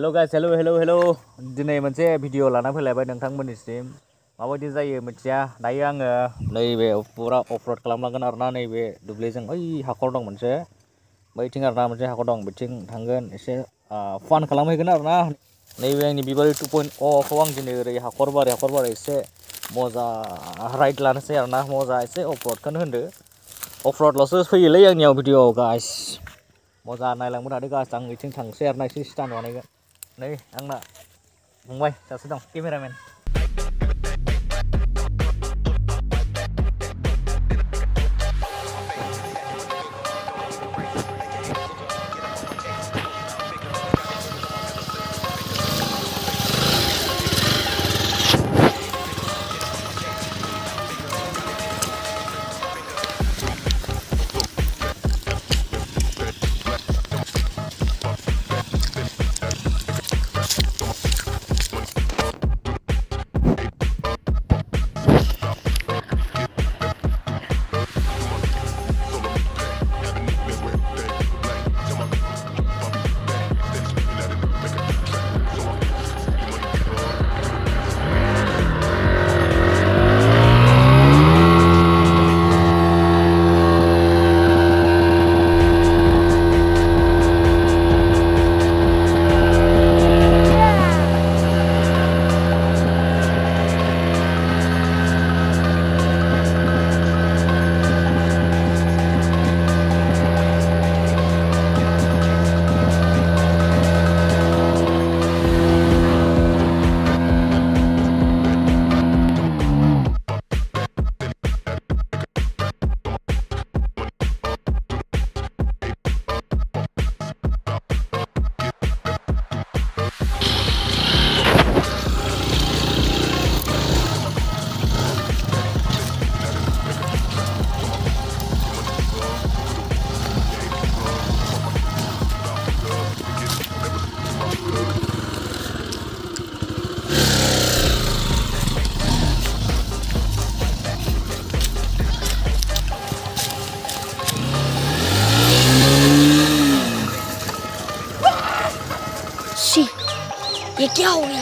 Hello guys, hello. Diनै मोनसे video लाना फैलायबाय नोंथांमोननिसिम माबायदि जायो मिथिया दायो आङो नैबे पुरा अफरड खालामलांगोन आरोना नैबे दुब्लिजों ओइ हाखर दं मोनसे बैथिं आरोना मोनसे हाखर दं बिथिं थांगोन एसे फान खालामहैगोन आरोना नैबे आंनि बिबारि 2.0 खौ आं दिनै ओरै हाखर बारि एसे मजा राइड लानोसै आरोना मजा एसे अफरडखौनो होनदो अफरडल'सो फैयोलै आंनियाव भिडिअ गाइस मजा नायलांबाय थादो गाइस आं बिथिं थांसै आरोना एसे स्टान्ट बानायगोन नै आंना फंबाय सासे दं केमेरामेन ये क्या हो गया?